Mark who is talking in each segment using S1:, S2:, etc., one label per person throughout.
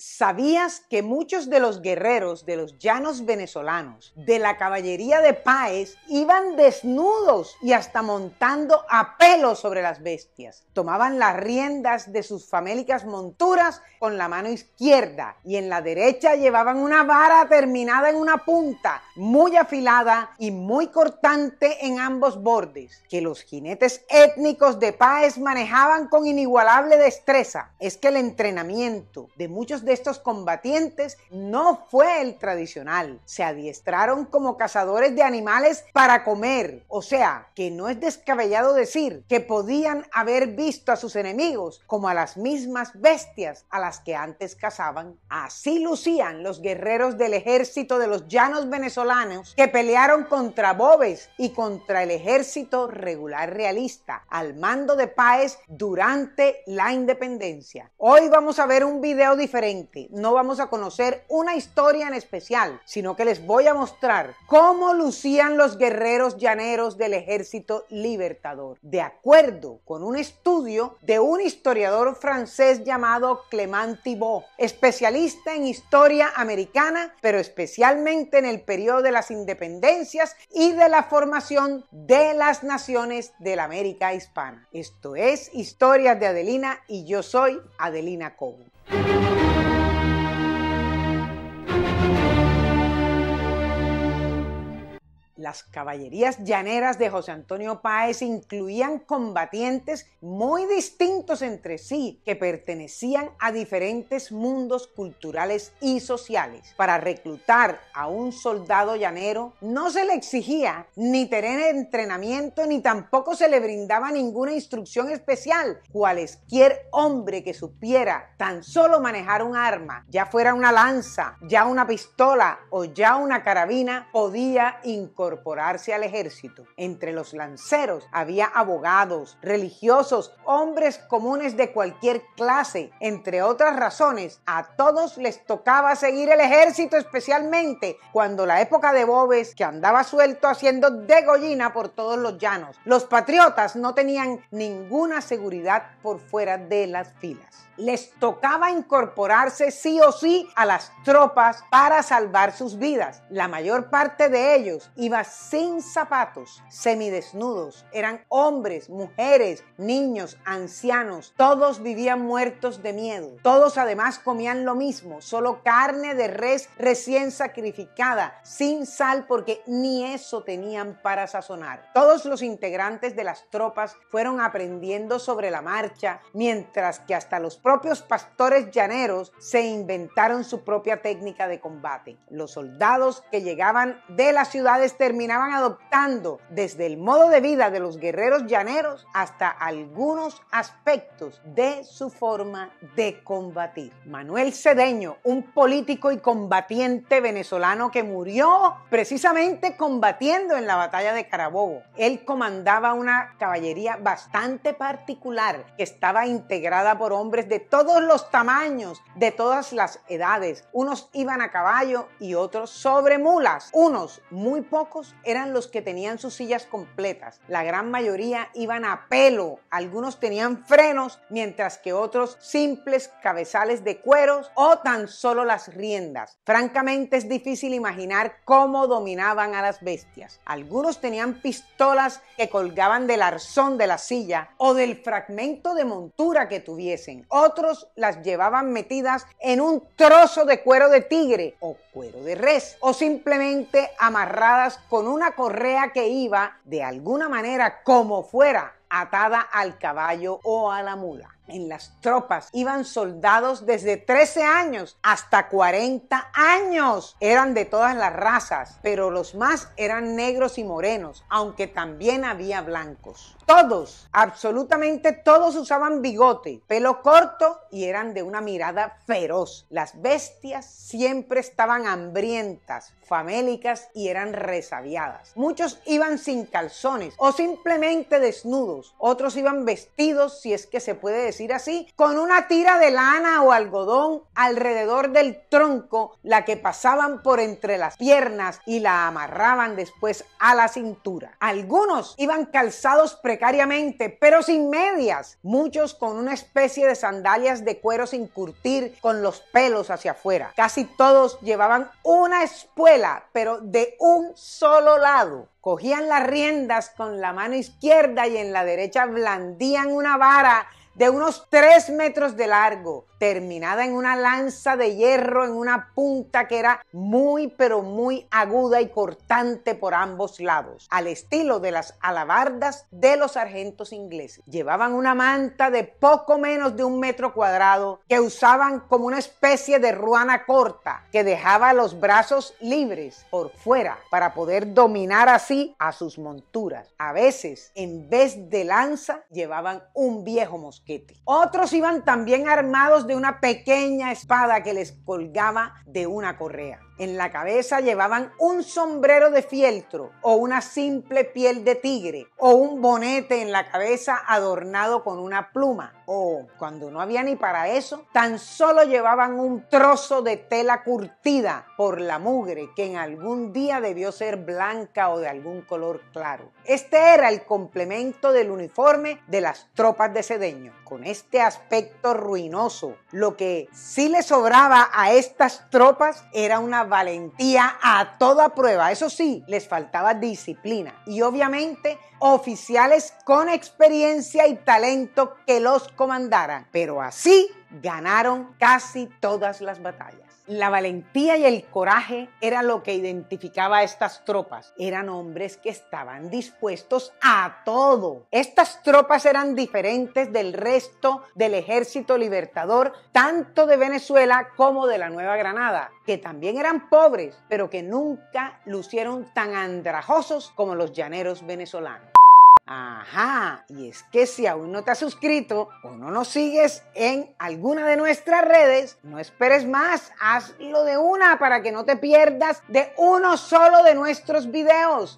S1: ¿Sabías que muchos de los guerreros de los llanos venezolanos, de la caballería de Páez, iban desnudos y hasta montando a pelo sobre las bestias? Tomaban las riendas de sus famélicas monturas con la mano izquierda y en la derecha llevaban una vara terminada en una punta, muy afilada y muy cortante en ambos bordes, que los jinetes étnicos de Páez manejaban con inigualable destreza. Es que el entrenamiento de muchos de estos combatientes no fue el tradicional. Se adiestraron como cazadores de animales para comer. O sea, que no es descabellado decir que podían haber visto a sus enemigos como a las mismas bestias a las que antes cazaban. Así lucían los guerreros del ejército de los llanos venezolanos que pelearon contra Boves y contra el ejército regular realista al mando de Páez durante la independencia. Hoy vamos a ver un video diferente. No vamos a conocer una historia en especial, sino que les voy a mostrar cómo lucían los guerreros llaneros del Ejército Libertador, de acuerdo con un estudio de un historiador francés llamado Clément Thibaut, especialista en historia americana, pero especialmente en el periodo de las independencias y de la formación de las naciones de la América hispana. Esto es Historias de Adelina y yo soy Adelina Cobo. Las caballerías llaneras de José Antonio Páez incluían combatientes muy distintos entre sí, que pertenecían a diferentes mundos culturales y sociales. Para reclutar a un soldado llanero no se le exigía ni tener entrenamiento ni tampoco se le brindaba ninguna instrucción especial. Cualesquier hombre que supiera tan solo manejar un arma, ya fuera una lanza, ya una pistola o ya una carabina, podía incorporarse al ejército. Entre los lanceros había abogados, religiosos, hombres comunes de cualquier clase. Entre otras razones, a todos les tocaba seguir el ejército, especialmente cuando la época de Boves, que andaba suelto haciendo degollina por todos los llanos. Los patriotas no tenían ninguna seguridad por fuera de las filas. Les tocaba incorporarse sí o sí a las tropas para salvar sus vidas. La mayor parte de ellos iba sin zapatos, semidesnudos. Eran hombres, mujeres, niños, ancianos. Todos vivían muertos de miedo. Todos además comían lo mismo, solo carne de res recién sacrificada, sin sal porque ni eso tenían para sazonar. Todos los integrantes de las tropas fueron aprendiendo sobre la marcha, mientras que hasta los propios pastores llaneros se inventaron su propia técnica de combate. Los soldados que llegaban de las ciudades terminaban adoptando desde el modo de vida de los guerreros llaneros hasta algunos aspectos de su forma de combatir. Manuel Cedeño, un político y combatiente venezolano que murió precisamente combatiendo en la batalla de Carabobo. Él comandaba una caballería bastante particular que estaba integrada por hombres de todos los tamaños, de todas las edades. Unos iban a caballo y otros sobre mulas. Unos, muy pocos, eran los que tenían sus sillas completas. La gran mayoría iban a pelo. Algunos tenían frenos, mientras que otros simples cabezales de cueros o tan solo las riendas. Francamente es difícil imaginar cómo dominaban a las bestias. Algunos tenían pistolas que colgaban del arzón de la silla o del fragmento de montura que tuviesen. Otros las llevaban metidas en un trozo de cuero de tigre o cuero de res, o simplemente amarradas con una correa que iba de alguna manera, como fuera, atada al caballo o a la mula. En las tropas iban soldados desde 13 años hasta 40 años. Eran de todas las razas, pero los más eran negros y morenos, aunque también había blancos. Todos, absolutamente todos usaban bigote, pelo corto y eran de una mirada feroz. Las bestias siempre estaban hambrientas, famélicas y eran resabiadas. Muchos iban sin calzones o simplemente desnudos. Otros iban vestidos, si es que se puede decir decir así, con una tira de lana o algodón alrededor del tronco, la que pasaban por entre las piernas y la amarraban después a la cintura. Algunos iban calzados precariamente, pero sin medias, muchos con una especie de sandalias de cuero sin curtir, con los pelos hacia afuera. Casi todos llevaban una espuela, pero de un solo lado. Cogían las riendas con la mano izquierda y en la derecha blandían una vara de unos 3 metros de largo, terminada en una lanza de hierro en una punta que era muy pero muy aguda y cortante por ambos lados, al estilo de las alabardas de los sargentos ingleses. Llevaban una manta de poco menos de 1 metro cuadrado que usaban como una especie de ruana corta que dejaba los brazos libres por fuera para poder dominar así a sus monturas. A veces, en vez de lanza, llevaban un viejo mosquete. Otros iban también armados de una pequeña espada que les colgaba de una correa. En la cabeza llevaban un sombrero de fieltro o una simple piel de tigre o un bonete en la cabeza adornado con una pluma. O, cuando no había ni para eso, tan solo llevaban un trozo de tela curtida por la mugre que en algún día debió ser blanca o de algún color claro. Este era el complemento del uniforme de las tropas de Cedeño. Con este aspecto ruinoso, lo que sí le sobraba a estas tropas era una valentía a toda prueba. Eso sí, les faltaba disciplina y obviamente oficiales con experiencia y talento que los comandaran. Pero así ganaron casi todas las batallas. La valentía y el coraje era lo que identificaba a estas tropas. Eran hombres que estaban dispuestos a todo. Estas tropas eran diferentes del resto del ejército libertador, tanto de Venezuela como de la Nueva Granada, que también eran pobres, pero que nunca lucieron tan andrajosos como los llaneros venezolanos. Ajá, y es que si aún no te has suscrito o no nos sigues en alguna de nuestras redes, no esperes más, hazlo de una para que no te pierdas de uno solo de nuestros videos.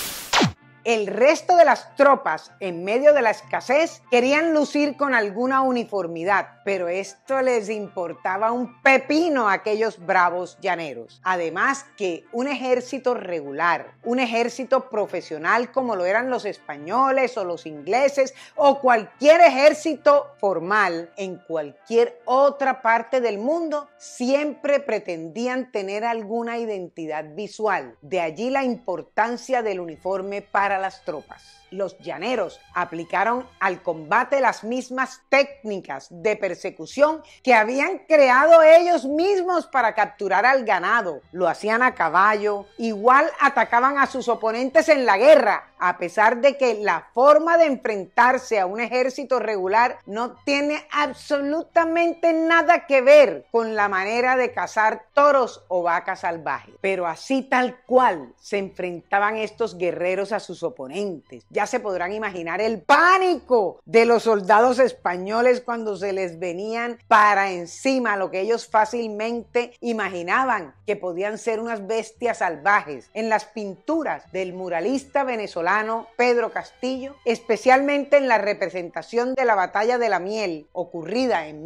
S1: El resto de las tropas, en medio de la escasez, querían lucir con alguna uniformidad, pero esto les importaba un pepino a aquellos bravos llaneros. Además que un ejército regular, un ejército profesional como lo eran los españoles o los ingleses o cualquier ejército formal en cualquier otra parte del mundo, siempre pretendían tener alguna identidad visual. De allí la importancia del uniforme para las tropas. Los llaneros aplicaron al combate las mismas técnicas de persecución que habían creado ellos mismos para capturar al ganado. Lo hacían a caballo, igual atacaban a sus oponentes en la guerra, a pesar de que la forma de enfrentarse a un ejército regular no tiene absolutamente nada que ver con la manera de cazar toros o vacas salvajes. Pero así tal cual se enfrentaban estos guerreros a sus oponentes. Ya se podrán imaginar el pánico de los soldados españoles cuando se les venían para encima, lo que ellos fácilmente imaginaban que podían ser unas bestias salvajes. En las pinturas del muralista venezolano Pedro Castillo, especialmente en la representación de la Batalla de la Miel, ocurrida en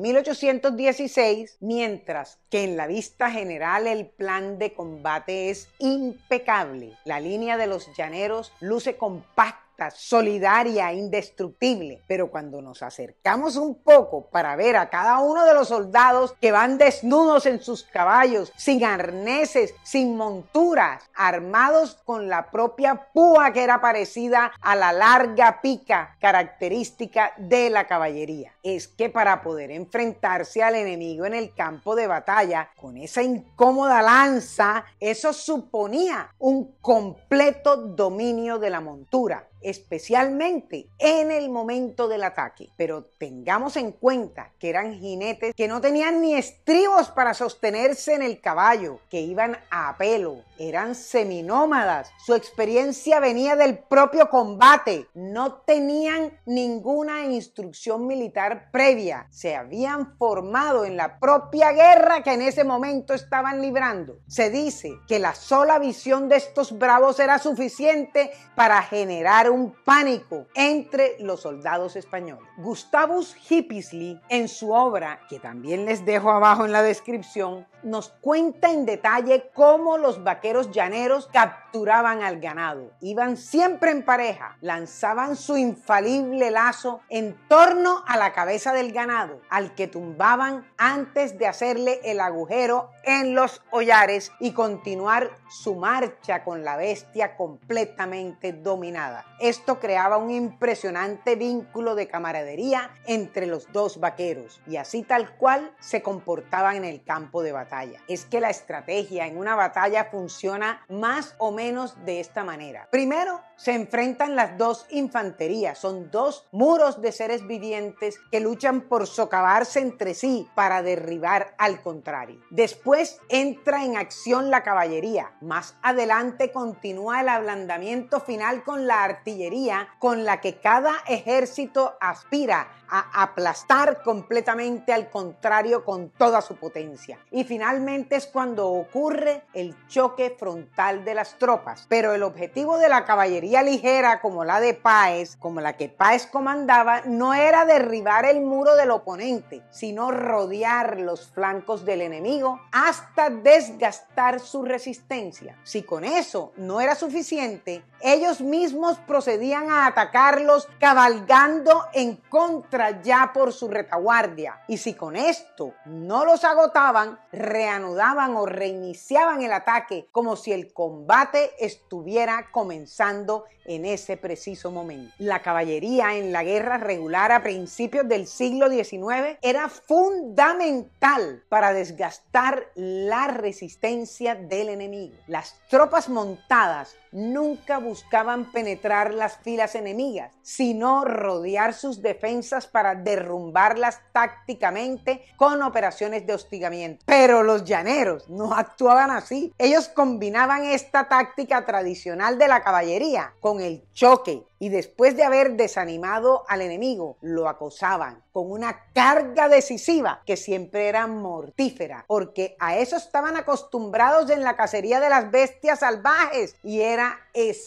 S1: 1816, mientras que en la vista general el plan de combate es impecable. La línea de los llaneros luce compacta, solidaria, indestructible, pero cuando nos acercamos un poco para ver a cada uno de los soldados que van desnudos en sus caballos, sin arneses, sin monturas, armados con la propia púa que era parecida a la larga pica característica de la caballería, es que para poder enfrentarse al enemigo en el campo de batalla con esa incómoda lanza, eso suponía un completo dominio de la montura, especialmente en el momento del ataque. Pero tengamos en cuenta que eran jinetes que no tenían ni estribos para sostenerse en el caballo, que iban a pelo, eran seminómadas. Su experiencia venía del propio combate. No tenían ninguna instrucción militar previa. Se habían formado en la propia guerra que en ese momento estaban librando. Se dice que la sola visión de estos bravos era suficiente para generar un pánico entre los soldados españoles. Gustavus Hippisley, en su obra, que también les dejo abajo en la descripción, nos cuenta en detalle cómo los vaqueros llaneros capturaban al ganado. Iban siempre en pareja, lanzaban su infalible lazo en torno a la cabeza del ganado, al que tumbaban antes de hacerle el agujero en los hollares y continuar su marcha con la bestia completamente dominada. Esto creaba un impresionante vínculo de camaradería entre los dos vaqueros y así tal cual se comportaban en el campo de batalla. Es que la estrategia en una batalla funciona más o menos de esta manera. Primero, se enfrentan las dos infanterías. Son dos muros de seres vivientes que luchan por socavarse entre sí para derribar al contrario. Después entra en acción la caballería. Más adelante continúa el ablandamiento final con la artillería, con la que cada ejército aspira a aplastar completamente al contrario con toda su potencia. Y finalmente es cuando ocurre el choque frontal de las tropas. Pero el objetivo de la caballería ligera, como la de Páez, como la que Páez comandaba, no era derribar el muro del oponente, sino rodear los flancos del enemigo hasta desgastar su resistencia. Si con eso no era suficiente, ellos mismos procedían a atacarlos cabalgando en contra ya por su retaguardia. Y si con esto no los agotaban, reanudaban o reiniciaban el ataque como si el combate estuviera comenzando en ese preciso momento. La caballería en la guerra regular a principios del siglo XIX era fundamental para desgastar la resistencia del enemigo. Las tropas montadas nunca buscaban penetrar las filas enemigas, sino rodear sus defensas para derrumbarlas tácticamente con operaciones de hostigamiento. Pero los llaneros no actuaban así. Ellos combinaban esta táctica tradicional de la caballería con el choque, y después de haber desanimado al enemigo, lo acosaban con una carga decisiva que siempre era mortífera, porque a eso estaban acostumbrados en la cacería de las bestias salvajes y era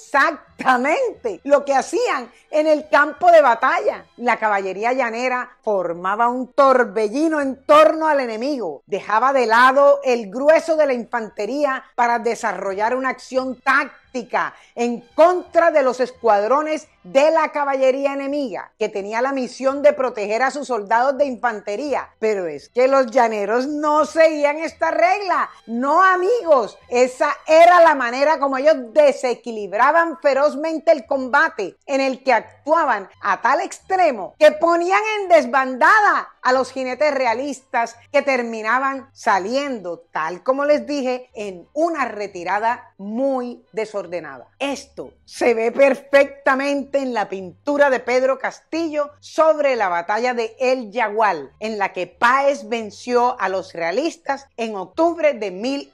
S1: exactamente lo que hacían en el campo de batalla. La caballería llanera formaba un torbellino en torno al enemigo, dejaba de lado el grueso de la infantería para desarrollar una acción táctica en contra de los escuadrones de la caballería enemiga, que tenía la misión de proteger a sus soldados de infantería. Pero es que los llaneros no seguían esta regla. No, amigos, esa era la manera como ellos desequilibraban ferozmente el combate, en el que actuaban a tal extremo que ponían en desbandada a los jinetes realistas, que terminaban saliendo, tal como les dije, en una retirada muy desordenada. Esto se ve perfectamente en la pintura de Pedro Castillo sobre la batalla de El Yagual, en la que Páez venció a los realistas en octubre de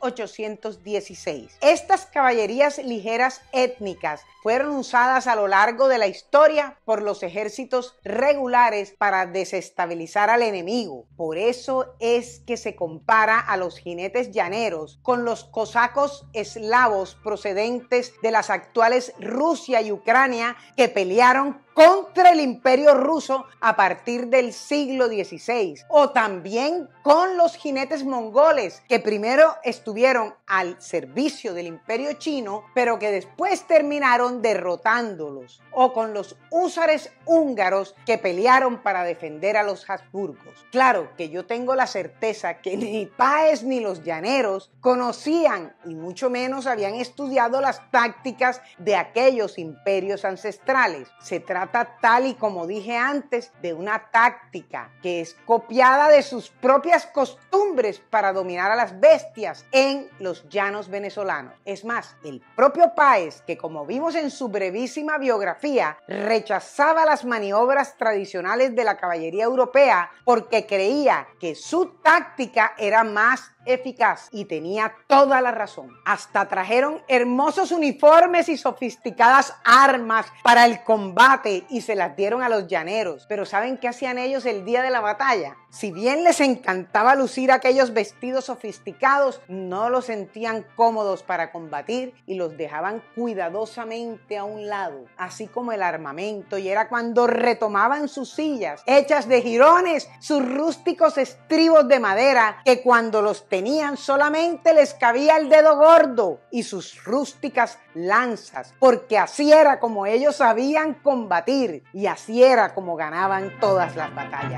S1: 1816. Estas caballerías ligeras étnicas fueron usadas a lo largo de la historia por los ejércitos regulares para desestabilizar al enemigo. Por eso es que se compara a los jinetes llaneros con los cosacos eslavos procedentes de las actuales Rusia y Ucrania, que pelearon contra el Imperio Ruso a partir del siglo XVI, o también con los jinetes mongoles, que primero estuvieron al servicio del Imperio Chino, pero que después terminaron derrotándolos, o con los húsares húngaros, que pelearon para defender a los Habsburgos. Claro que yo tengo la certeza que ni Páez ni los llaneros conocían, y mucho menos habían estudiado las tácticas de aquellos imperios ancestrales. Se trata, tal y como dije antes, de una táctica que es copiada de sus propias costumbres para dominar a las bestias en los llanos venezolanos. Es más, el propio Páez, que como vimos en su brevísima biografía, rechazaba las maniobras tradicionales de la caballería europea porque creía que su táctica era más eficaz. Y tenía toda la razón. Hasta trajeron hermosos uniformes y sofisticadas armas para el combate y se las dieron a los llaneros. Pero ¿saben qué hacían ellos el día de la batalla? Si bien les encantaba lucir aquellos vestidos sofisticados, no los sentían cómodos para combatir y los dejaban cuidadosamente a un lado, así como el armamento, y era cuando retomaban sus sillas hechas de jirones, sus rústicos estribos de madera, que cuando los tenían solamente les cabía el dedo gordo, y sus rústicas lanzas, porque así era como ellos sabían combatir y así era como ganaban todas las batallas.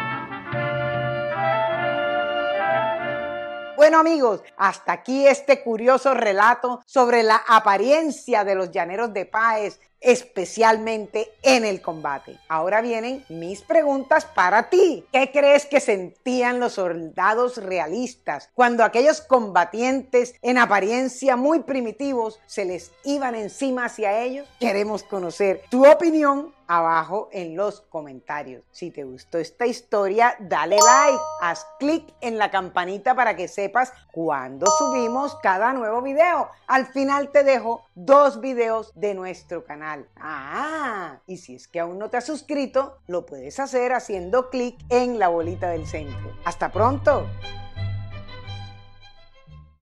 S1: Bueno amigos, hasta aquí este curioso relato sobre la apariencia de los llaneros de Páez, especialmente en el combate. Ahora vienen mis preguntas para ti. ¿Qué crees que sentían los soldados realistas cuando aquellos combatientes en apariencia muy primitivos se les iban encima hacia ellos? Queremos conocer tu opinión abajo en los comentarios. Si te gustó esta historia, dale like, haz clic en la campanita para que sepas cuando subimos cada nuevo video. Al final te dejo 2 videos de nuestro canal. Y si es que aún no te has suscrito, lo puedes hacer haciendo clic en la bolita del centro. ¡Hasta pronto!